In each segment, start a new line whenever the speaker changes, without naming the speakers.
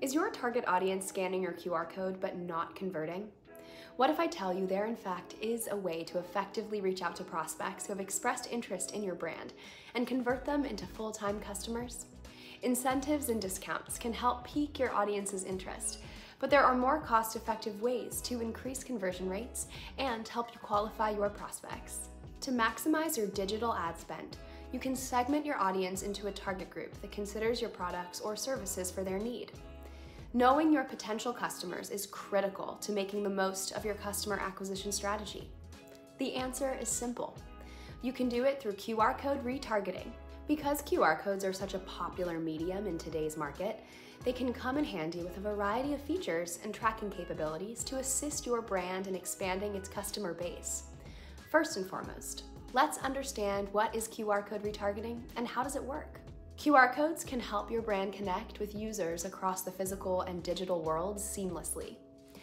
Is your target audience scanning your QR code but not converting? What if I tell you there in fact is a way to effectively reach out to prospects who have expressed interest in your brand and convert them into full-time customers? Incentives and discounts can help pique your audience's interest, but there are more cost-effective ways to increase conversion rates and help you qualify your prospects. To maximize your digital ad spend, you can segment your audience into a target group that considers your products or services for their need. Knowing your potential customers is critical to making the most of your customer acquisition strategy. The answer is simple. You can do it through QR code retargeting. Because QR codes are such a popular medium in today's market, they can come in handy with a variety of features and tracking capabilities to assist your brand in expanding its customer base. First and foremost, let's understand what is QR code retargeting and how does it work. QR codes can help your brand connect with users across the physical and digital worlds seamlessly.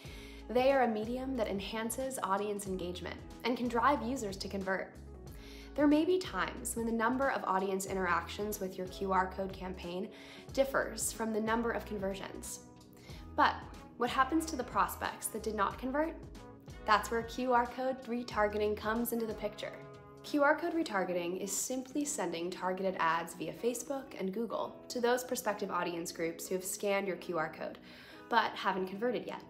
They are a medium that enhances audience engagement and can drive users to convert. There may be times when the number of audience interactions with your QR code campaign differs from the number of conversions. But what happens to the prospects that did not convert? That's where QR code retargeting comes into the picture. QR code retargeting is simply sending targeted ads via Facebook and Google to those prospective audience groups who have scanned your QR code, but haven't converted yet.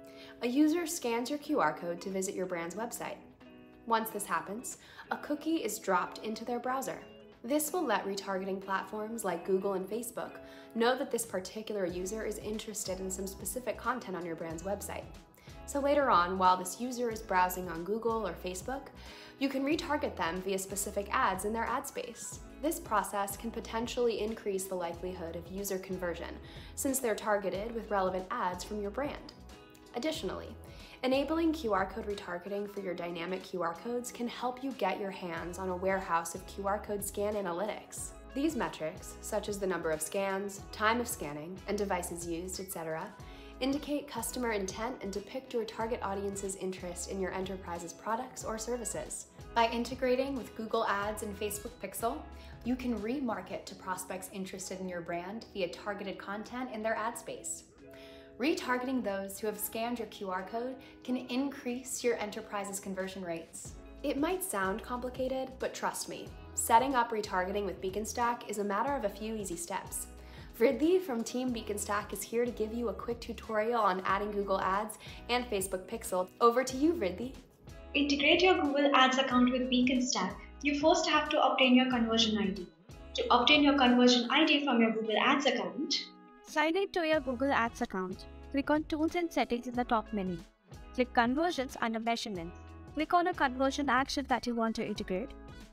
A user scans your QR code to visit your brand's website. Once this happens, a cookie is dropped into their browser. This will let retargeting platforms like Google and Facebook know that this particular user is interested in some specific content on your brand's website. So later on, while this user is browsing on Google or Facebook, you can retarget them via specific ads in their ad space. This process can potentially increase the likelihood of user conversion, since they're targeted with relevant ads from your brand. Additionally, enabling QR code retargeting for your dynamic QR codes can help you get your hands on a warehouse of QR code scan analytics. These metrics, such as the number of scans, time of scanning, and devices used, etc., indicate customer intent and depict your target audience's interest in your enterprise's products or services. By integrating with Google Ads and Facebook Pixel, you can remarket to prospects interested in your brand via targeted content in their ad space. Retargeting those who have scanned your QR code can increase your enterprise's conversion rates. It might sound complicated, but trust me, setting up retargeting with Beaconstac is a matter of a few easy steps. Ridley from Team Beaconstac is here to give you a quick tutorial on adding Google Ads and Facebook Pixel. Over to you, Ridley.
Integrate your Google Ads account with Beaconstac. You first have to obtain your conversion ID. To obtain your conversion ID from your Google Ads account,
sign in to your Google Ads account. Click on Tools and Settings in the top menu. Click Conversions under Measurements. Click on a conversion action that you want to integrate.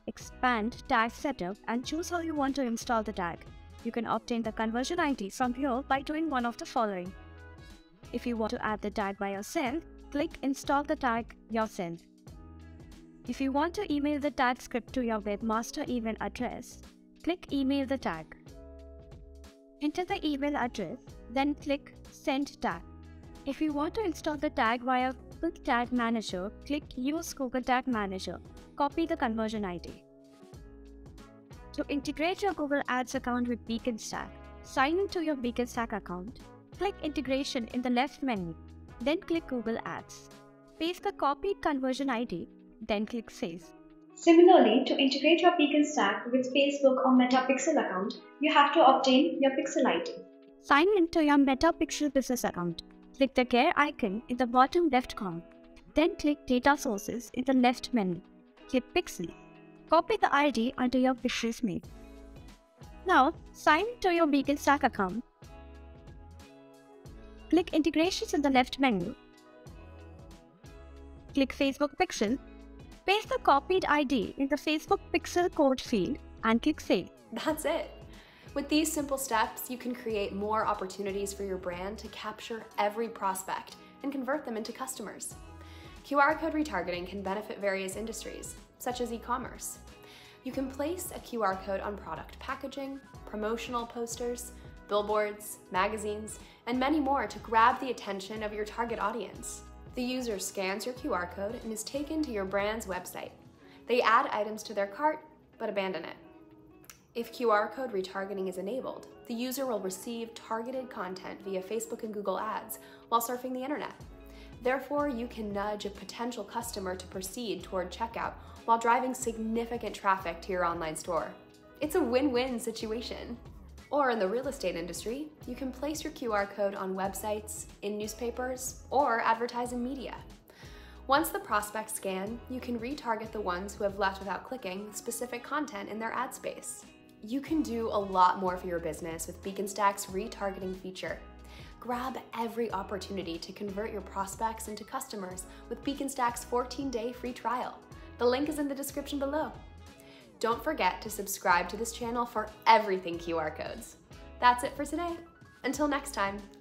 Expand Tag Setup and choose how you want to install the tag. You can obtain the conversion ID from here by doing one of the following. If you want to add the tag by yourself, click Install the tag yourself. If you want to email the tag script to your webmaster email address, click Email the tag. Enter the email address, then click Send tag. If you want to install the tag via Google Tag Manager, click Use Google Tag Manager. Copy the conversion ID. To integrate your Google Ads account with Beaconstac, sign into your Beaconstac account. Click Integration in the left menu, then click Google Ads. Paste the copied conversion ID, then click Save.
Similarly, to integrate your Beaconstac with Facebook or Meta Pixel account, you have to obtain your Pixel ID.
Sign into your Meta Pixel business account. Click the gear icon in the bottom left corner. Then click Data Sources in the left menu. Click Pixel. Copy the ID onto your Pixel's mail. Now, sign into your Beaconstac account. Click Integrations in the left menu. Click Facebook Pixel. Paste the copied ID in the Facebook Pixel code field and click Save.
That's it. With these simple steps, you can create more opportunities for your brand to capture every prospect and convert them into customers. QR code retargeting can benefit various industries, such as e-commerce. You can place a QR code on product packaging, promotional posters, billboards, magazines, and many more to grab the attention of your target audience. The user scans your QR code and is taken to your brand's website. They add items to their cart, but abandon it. If QR code retargeting is enabled, the user will receive targeted content via Facebook and Google Ads while surfing the internet. Therefore, you can nudge a potential customer to proceed toward checkout while driving significant traffic to your online store. It's a win-win situation. Or in the real estate industry, you can place your QR code on websites, in newspapers, or advertise in media. Once the prospects scan, you can retarget the ones who have left without clicking with specific content in their ad space. You can do a lot more for your business with Beaconstac's retargeting feature. Grab every opportunity to convert your prospects into customers with Beaconstac's 14-day free trial. The link is in the description below. Don't forget to subscribe to this channel for everything QR codes. That's it for today. Until next time,